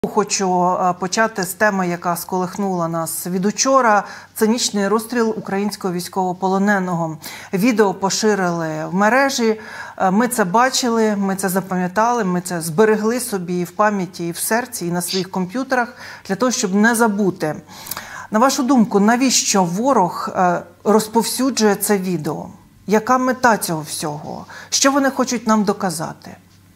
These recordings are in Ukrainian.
Хочу почати з теми, яка сколихнула нас від учора. Цинічний розстріл українського військовополоненого. Відео поширили в мережі. Ми це бачили, ми це запам'ятали, ми це зберегли собі і в пам'яті, і в серці, і на своїх комп'ютерах, для того, щоб не забути. На вашу думку, навіщо ворог розповсюджує це відео? Яка мета цього всього? Що вони хочуть нам доказати?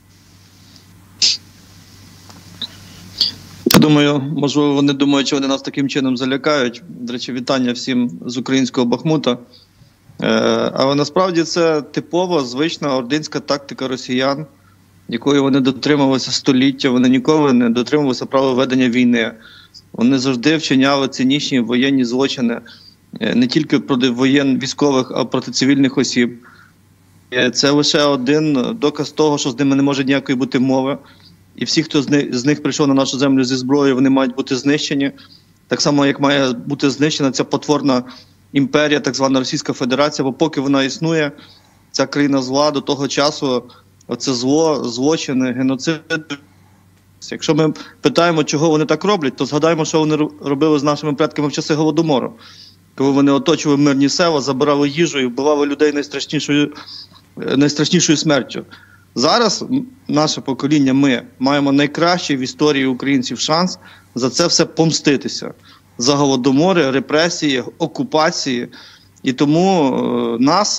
Я думаю, можливо, вони думають, що вони нас таким чином залякають. До речі, вітання всім з українського Бахмута. Але насправді це типова, звична ординська тактика росіян, якої вони дотримувалися століття. Вони ніколи не дотримувалися правил ведення війни. Вони завжди вчиняли цинічні воєнні злочини не тільки проти військових, а проти цивільних осіб. Це лише один доказ того, що з ними не може ніякої бути мови. І всі, хто з них прийшов на нашу землю зі зброєю, вони мають бути знищені. Так само, як має бути знищена ця потворна імперія, так звана Російська Федерація, бо поки вона існує, ця країна зла, до того часу оце зло, злочини, геноцид. Якщо ми питаємо, чого вони так роблять, то згадаємо, що вони робили з нашими предками в часи Голодомору. Коли вони оточували мирні села, забирали їжу і вбивали людей найстрашнішою смертю. Зараз наше покоління, ми маємо найкращий в історії українців шанс за це все помститися. За голодомори, репресії, окупації. І тому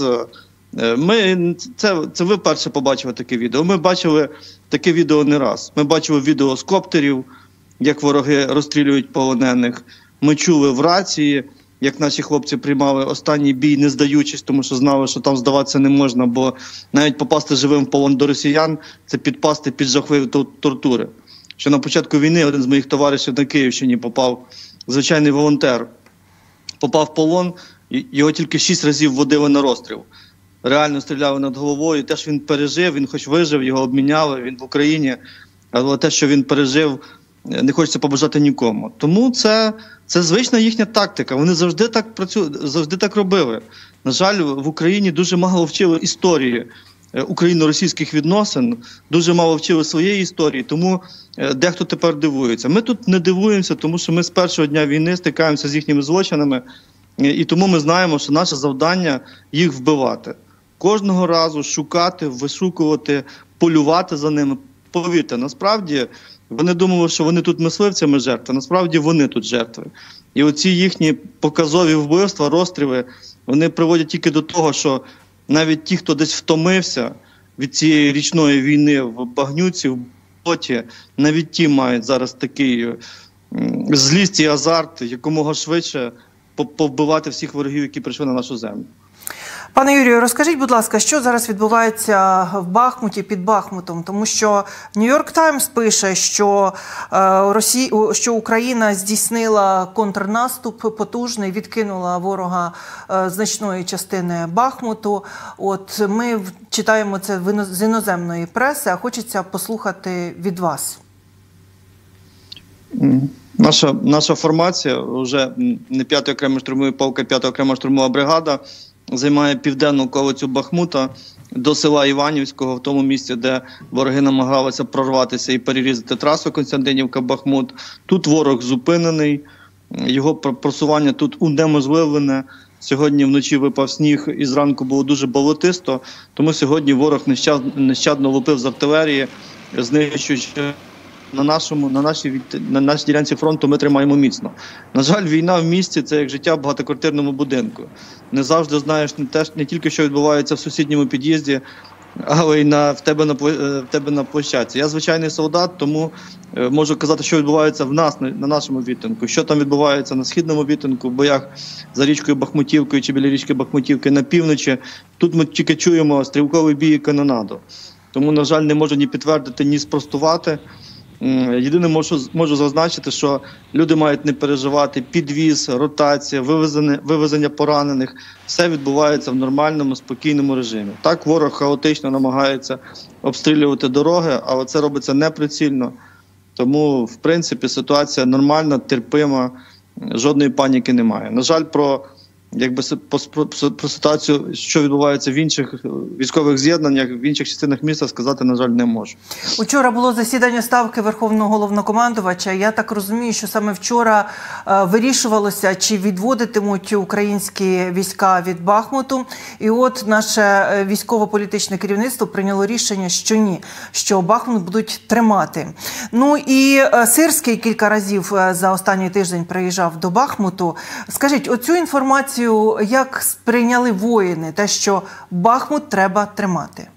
це ви перше побачили таке відео. Ми бачили таке відео не раз. Ми бачили відео з коптерів, як вороги розстрілюють полонених. Ми чули в рації, як наші хлопці приймали останній бій, не здаючись, тому що знали, що там здаватися не можна, бо навіть попасти живим в полон до росіян – це підпасти під жахливі тортури. Що на початку війни один з моїх товаришів на Київщині попав, звичайний волонтер, попав в полон, його тільки 6 разів водили на розстріл. Реально стріляли над головою, теж він пережив, він хоч вижив, його обміняли, він в Україні, але те, що він пережив, не хочеться побажати нікому. Тому це звична їхня тактика. Вони завжди так працюють, завжди так робили. На жаль, в Україні дуже мало вчили історії україно-російських відносин, дуже мало вчили своєї історії, тому дехто тепер дивується. Ми тут не дивуємося, тому що ми з першого дня війни стикаємося з їхніми злочинами, і тому ми знаємо, що наше завдання – їх вбивати. Кожного разу шукати, вишукувати, полювати за ними. Повірте, насправді вони думали, що вони тут мисливцями жертви, насправді вони тут жертви. І оці їхні показові вбивства, розстріли, вони приводять тільки до того, що навіть ті, хто десь втомився від цієї річної війни в багнюці, в болоті, навіть ті мають зараз такий злість і азарт якомога швидше повбивати всіх ворогів, які прийшли на нашу землю. Пане Юрію, розкажіть, будь ласка, що зараз відбувається в Бахмуті, під Бахмутом? Тому що Нью-Йорк Таймс пише, що Україна здійснила контрнаступ потужний, відкинула ворога значної частини Бахмуту. От ми читаємо це з іноземної преси, а хочеться послухати від вас. Наша формація, вже не 5-й окремий штурмовий полк, а 5-та окрема штурмова бригада, займає південну околицю Бахмута до села Іванівського, в тому місці, де вороги намагалися прорватися і перерізати трасу Костянтинівка-Бахмут. Тут ворог зупинений, його просування тут унеможливлене. Сьогодні вночі випав сніг і зранку було дуже болотисто, тому сьогодні ворог нещадно лупив з артилерії, знищуючи. На нашій ділянці фронту ми тримаємо міцно. На жаль, війна в місті – це як життя в багатоквартирному будинку. Не завжди знаєш не тільки, що відбувається в сусідньому під'їзді, але й в тебе на площадці. Я звичайний солдат, тому можу казати, що відбувається в нас, на нашому відтинку. Що там відбувається на східному відтинку, в боях за річкою Бахмутівкою чи біля річки Бахмутівки на півночі. Тут ми тільки чуємо стрілковий бій і канонаду. Тому, на жаль, не можу ні підтвердити, ні спростувати. Єдине можу зазначити, що люди мають не переживати, підвіз, ротація, вивезення поранених, все відбувається в нормальному, спокійному режимі. Так, ворог хаотично намагається обстрілювати дороги, але це робиться неприцільно. Тому, в принципі, ситуація нормальна, терпима, жодної паніки немає. На жаль, про якби про ситуацію, що відбувається в інших військових з'єднаннях, в інших частинах міста, сказати, на жаль, не можу. Учора було засідання Ставки Верховного Головнокомандувача. Я так розумію, що саме вчора вирішувалося, чи відводитимуть українські війська від Бахмуту. І от наше військово-політичне керівництво прийняло рішення, що ні, що Бахмут будуть тримати. Ну і Сирський кілька разів за останній тиждень приїжджав до Бахмуту. Скажіть, оцю інформацію як сприйняли воїни, те, що Бахмут треба тримати?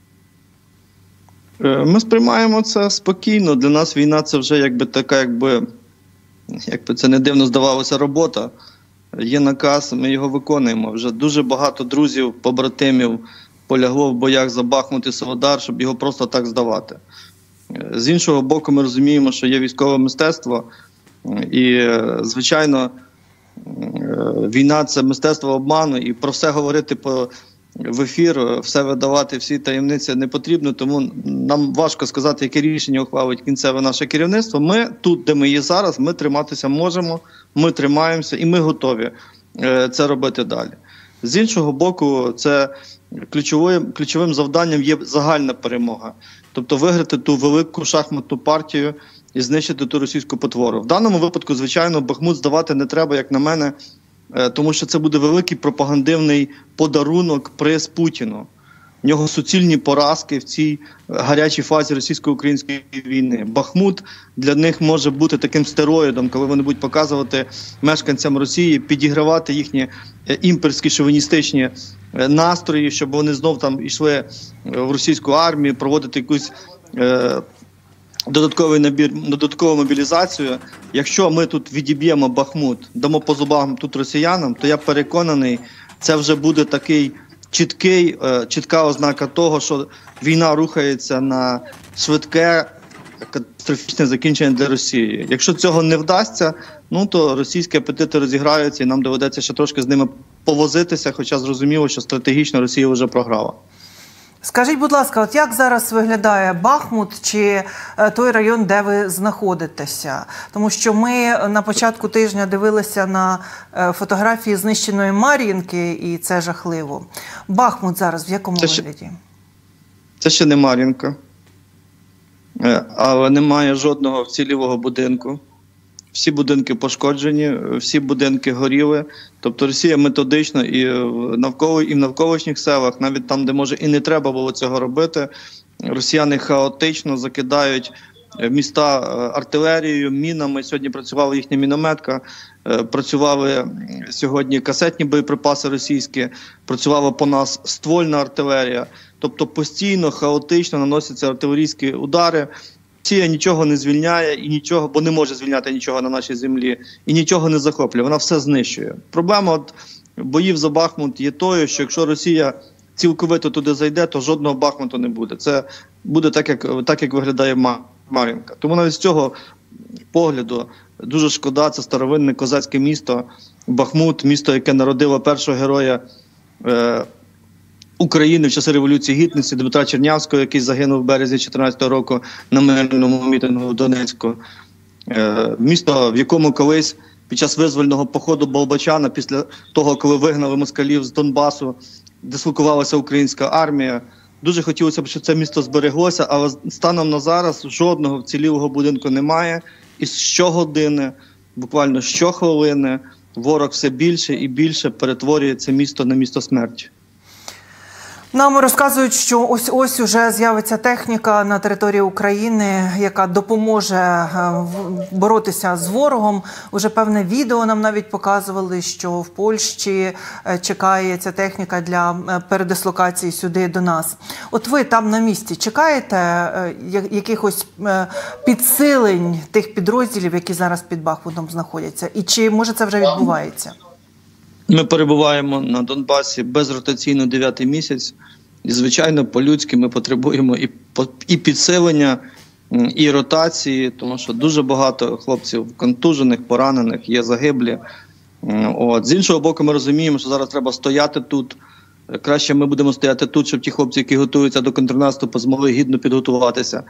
Ми сприймаємо це спокійно. Для нас війна – це вже якби така, якби це не дивно здавалося, робота. Є наказ, ми його виконуємо. Вже дуже багато друзів, побратимів полягло в боях за Бахмут і Солидар, щоб його просто так здавати. З іншого боку, ми розуміємо, що є військове мистецтво. І, звичайно, війна – це мистецтво обману, і про все говорити в ефір, все видавати, всі таємниці не потрібно, тому нам важко сказати, яке рішення ухвалить кінцеве наше керівництво. Ми тут, де ми є зараз, ми триматися можемо, ми тримаємося і ми готові це робити далі. З іншого боку, це ключовим завданням є загальна перемога. Тобто виграти ту велику шахматну партію і знищити ту російську потвору. В даному випадку, звичайно, Бахмут здавати не треба, як на мене, тому що це буде великий пропагандивний подарунок, приз Путіну. В нього суцільні поразки в цій гарячій фазі російсько-української війни. Бахмут для них може бути таким стероїдом, коли вони будуть показувати мешканцям Росії, підігравати їхні імперські шовіністичні настрої, щоб вони знов там йшли в російську армію, проводити якусь додаткову мобілізацію. Якщо ми тут відіб'ємо Бахмут, дамо по зубам тут росіянам, то я переконаний, це вже буде такий чітка ознака того, що війна рухається на швидке, катастрофічне закінчення для Росії. Якщо цього не вдасться, то російські апетити розіграються і нам доведеться ще трошки з ними повозитися, хоча зрозуміло, що стратегічно Росія вже програла. Скажіть, будь ласка, от як зараз виглядає Бахмут чи той район, де ви знаходитеся? Тому що ми на початку тижня дивилися на фотографії знищеної Мар'їнки, і це жахливо. Бахмут зараз в якому вигляді? Це ще не Мар'їнка, але немає жодного вцілілого будинку. Всі будинки пошкоджені, всі будинки горіли. Тобто Росія методично і в навколишніх селах, навіть там, де може і не треба було цього робити, росіяни хаотично закидають міста артилерією, мінами. Сьогодні працювала їхня мінометка, працювали сьогодні касетні боєприпаси російські, працювала по нас ствольна артилерія. Тобто постійно, хаотично наносяться артилерійські удари. Росія нічого не звільняє, і нічого, бо не може звільняти нічого на нашій землі, і нічого не захоплює, вона все знищує. Проблема боїв за Бахмут є тою, що якщо Росія цілковито туди зайде, то жодного Бахмуту не буде. Це буде так, як виглядає Мар'їнка. Тому навіть з цього погляду дуже шкода, це старовинне козацьке місто Бахмут, місто, яке народило першого героя України в часи Революції Гідності, Дмитра Чернявського, який загинув в березні 2014 року на мирному мітингу в Донецьку. Місто, в якому колись під час визвольного походу Болбочана, після того, коли вигнали москалів з Донбасу, дислокувалася українська армія. Дуже хотілося б, щоб це місто збереглося, але станом на зараз жодного вцілілого будинку немає. І щогодини, буквально щохвилини, ворог все більше і більше перетворює це місто на місто смерті. Нам розказують, що ось уже з'явиться техніка на території України, яка допоможе боротися з ворогом. Уже певне відео нам навіть показували, що в Польщі чекає ця техніка для передислокації сюди до нас. От ви там на місці чекаєте якихось підсилень тих підрозділів, які зараз під Бахмутом знаходяться? І чи може це вже відбувається? Ми перебуваємо на Донбасі безротаційно 9-й місяць. І, звичайно, по-людськи ми потребуємо і підсилення, і ротації, тому що дуже багато хлопців контужених, поранених, є загиблі. З іншого боку, ми розуміємо, що зараз треба стояти тут. Краще ми будемо стояти тут, щоб ті хлопці, які готуються до контрнаступу, змогли гідно підготуватися.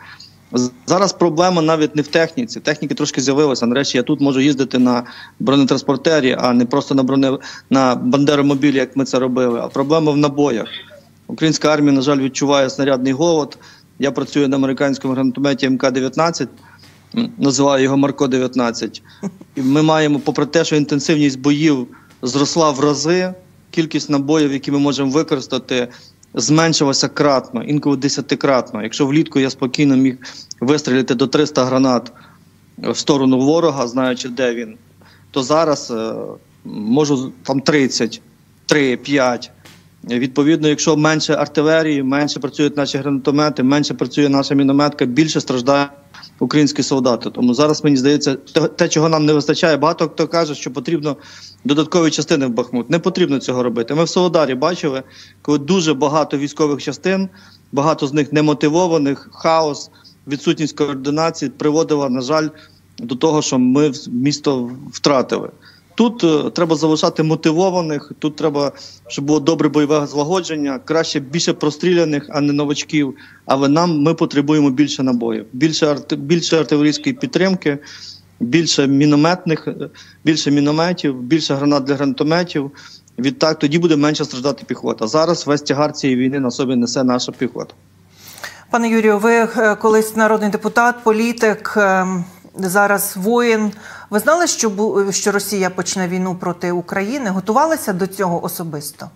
Зараз проблема навіть не в техніці. Техніки трошки з'явилася. Нарешті я тут можу їздити на бронетранспортері, а не просто на бандеромобілі, як ми це робили. А проблема в набоях. Українська армія, на жаль, відчуває снарядний голод. Я працюю на американському гранатометі МК-19, називаю його Марко-19. І ми маємо, попри те, що інтенсивність боїв зросла в рази, кількість набоїв, які ми можемо використати, зменшилася кратно, інколи 10-кратно. Якщо влітку я спокійно міг вистрілити до 300 гранат в сторону ворога, знаючи, де він, то зараз можу там 30, 3, 5. Відповідно, якщо менше артилерії, менше працюють наші гранатомети, менше працює наша мінометка, більше страждають українські солдати. Тому зараз, мені здається, те, чого нам не вистачає, багато хто каже, що потрібно додаткові частини в Бахмут. Не потрібно цього робити. Ми в Солидарі бачили, коли дуже багато військових частин, багато з них немотивованих, хаос, відсутність координації приводила, на жаль, до того, що ми місто втратили. Тут треба залишати мотивованих, тут треба, щоб було добре бойове злагодження, краще більше простріляних, а не новачків. Але ми потребуємо більше набоїв, більше артилерійської підтримки, більше мінометів, більше гранат для гранатометів. Відтак тоді буде менше страждати піхота. Зараз весь тягар цієї війни на собі несе наша піхота. Пане Юрію, ви колись народний депутат, політик, зараз воїн. Ви знали, що Росія почне війну проти України? Готувалися до цього особисто?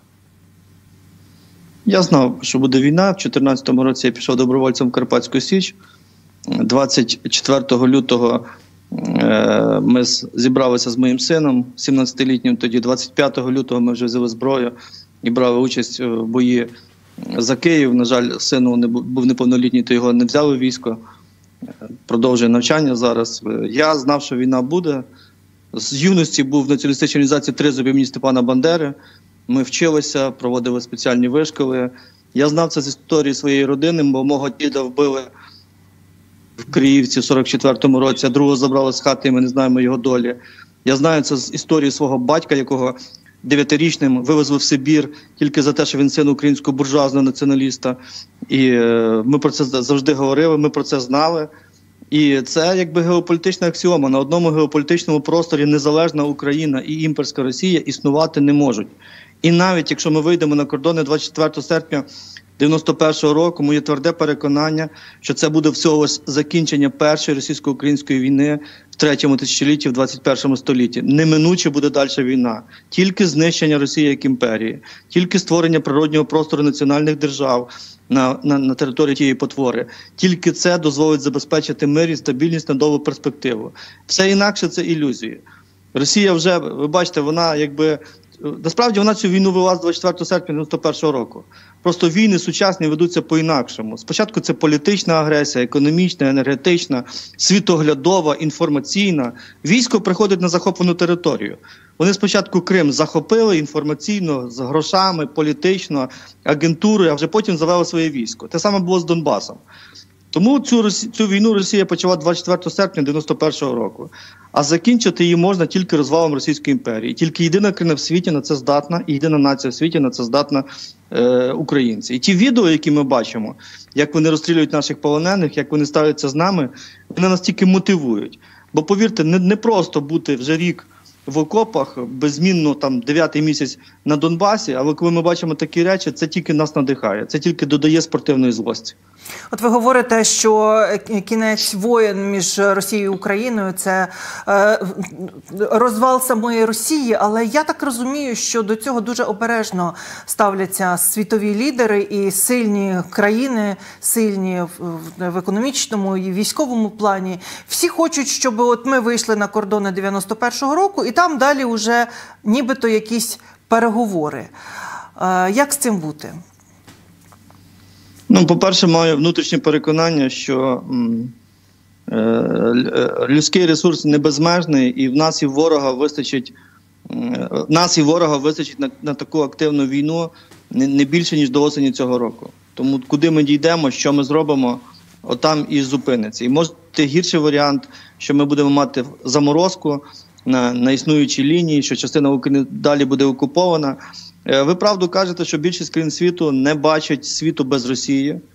Я знав, що буде війна. В 2014 році я пішов добровольцем в Карпатську Січ. 24 лютого ми зібралися з моїм сином, 17-літнім тоді. 25 лютого ми вже взяли зброю і брали участь в бої за Київ. На жаль, сину був неповнолітній, то його не взяли в військо. Продовжує навчання зараз. Я знав, що війна буде. З юності був в націоналістичній організації «Тризуб» імені Степана Бандери. Ми вчилися, проводили спеціальні вишколи. Я знав це з історії своєї родини, бо мого діда вбили в Криївці в 44-му році, а другого забрали з хати, і ми не знаємо його долі. Я знаю це з історії свого батька, якого 9-річним вивезли в Сибір тільки за те, що він син українського буржуазного націоналіста. І ми про це завжди говорили, ми про це знали. І це якби геополітична аксіома. На одному геополітичному просторі незалежна Україна і імперська Росія існувати не можуть. І навіть якщо ми вийдемо на кордони 24 серпня 91-го року, моє тверде переконання, що це буде всього закінчення першої російсько-української війни в 3-му тисячолітті, в 21 столітті. Неминуче буде далі війна. Тільки знищення Росії як імперії, тільки створення природнього простору національних держав на території тієї потвори. Тільки це дозволить забезпечити мир і стабільність на довгу перспективу. Все інакше – це ілюзії. Росія вже, ви бачите, вона якби... Насправді вона цю війну вела з 24 серпня 91 року. Просто війни сучасні ведуться по-інакшому. Спочатку це політична агресія, економічна, енергетична, світоглядова, інформаційна. Військо приходить на захоплену територію. Вони спочатку Крим захопили інформаційно, з грошами, політично, агентурою, а вже потім завели своє військо. Те саме було з Донбасом. Тому цю війну Росія почала 24 серпня 91 року. А закінчити її можна тільки розвалом Російської імперії. Тільки єдина країна в світі на це здатна, і єдина нація в світі на це здатна українці. І ті відео, які ми бачимо, як вони розстрілюють наших полонених, як вони ставляться з нами, вони нас тільки мотивують. Бо, повірте, не просто бути вже рік в окопах, беззмінно там 9-й місяць на Донбасі, але коли ми бачимо такі речі, це тільки нас надихає, це тільки додає спортивної злості. От ви говорите, що кінець воєн між Росією і Україною – це розвал самої Росії, але я так розумію, що до цього дуже обережно ставляться світові лідери і сильні країни, сильні в економічному і військовому плані. Всі хочуть, щоб от ми вийшли на кордони 91-го року і там далі вже нібито якісь переговори. Як з цим бути? Ну, по-перше, маю внутрішнє переконання, що людський ресурс не безмежний, і в нас і ворога вистачить, на таку активну війну не більше, ніж до осені цього року. Тому куди ми дійдемо, що ми зробимо, отам і зупиниться. І може бути гірший варіант, що ми будемо мати заморозку на існуючій лінії, що частина України далі буде окупована. Ви правду кажете, що більшість країн світу не бачать світу без Росії.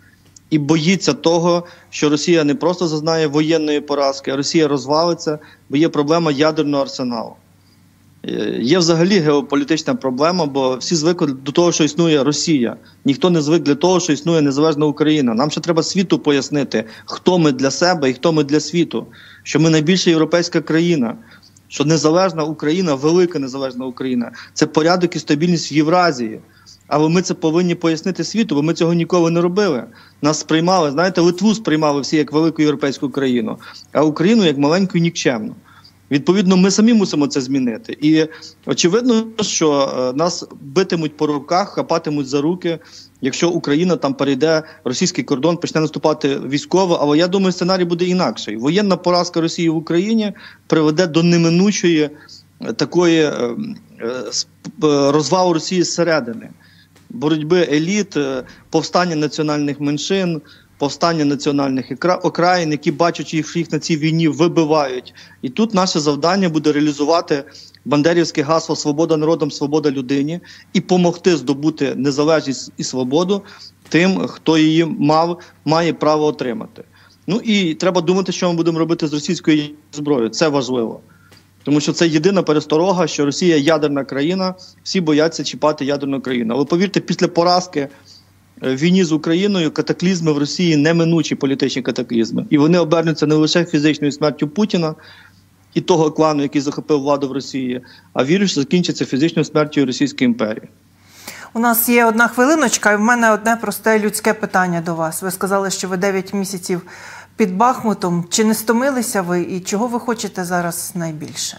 і боїться того, що Росія не просто зазнає воєнної поразки, а Росія розвалиться, бо є проблема ядерного арсеналу. Є взагалі геополітична проблема, бо всі звикли до того, що існує Росія. Ніхто не звик до того, що існує незалежна Україна. Нам ще треба світу пояснити, хто ми для себе і хто ми для світу. Що ми найбільша європейська країна, що незалежна Україна, велика незалежна Україна – це порядок і стабільність в Євразії. Але ми це повинні пояснити світу, бо ми цього ніколи не робили. Нас сприймали, знаєте, Литву сприймали всі як велику європейську країну, а Україну як маленьку і нікчемну. Відповідно, ми самі мусимо це змінити. І очевидно, що нас битимуть по руках, хапатимуть за руки, якщо Україна там перейде російський кордон, почне наступати військово. Але я думаю, сценарій буде інакший. Воєнна поразка Росії в Україні приведе до неминучої такої розвалу Росії зсередини. Боротьби еліт, повстання національних меншин, повстання національних окраїн, які, бачачи, що їх на цій війні вибивають. І тут наше завдання буде реалізувати бандерівське гасло «Свобода народам, свобода людині» і помогти здобути незалежність і свободу тим, хто її має право отримати. Ну і треба думати, що ми будемо робити з російською зброєю. Це важливо. Тому що це єдина пересторога, що Росія ядерна країна, всі бояться чіпати ядерну країну. Але повірте, після поразки в війні з Україною катаклізми в Росії неминучі політичні катаклізми. І вони обернуться не лише фізичною смертю Путіна і того клану, який захопив владу в Росії, а вірю, що закінчиться фізичною смертю Російської імперії. У нас є 1 хвилиночка, і в мене одне просте людське питання до вас. Ви сказали, що ви 9 місяців під Бахмутом. Чи не стомилися ви і чого ви хочете зараз найбільше?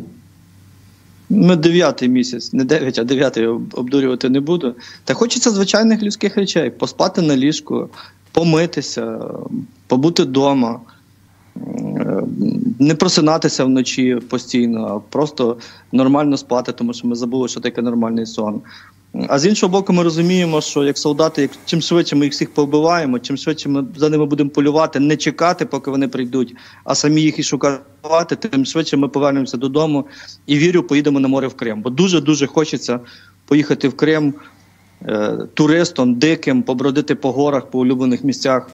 Ми 9-й місяць, не 9, а 9-й обдурювати не буду. Та хочеться звичайних людських речей. Поспати на ліжку, помитися, побути вдома, не просинатися вночі постійно, а просто нормально спати, тому що ми забули, що таке нормальний сон. А з іншого боку, ми розуміємо, що як солдати, чим швидше ми їх всіх повбиваємо, чим швидше ми за ними будемо полювати, не чекати, поки вони прийдуть, а самі їх і шукати, тим швидше ми повернемося додому і, вірю, поїдемо на море в Крим. Бо дуже-дуже хочеться поїхати в Крим туристом, диким, побродити по горах, по улюблених місцях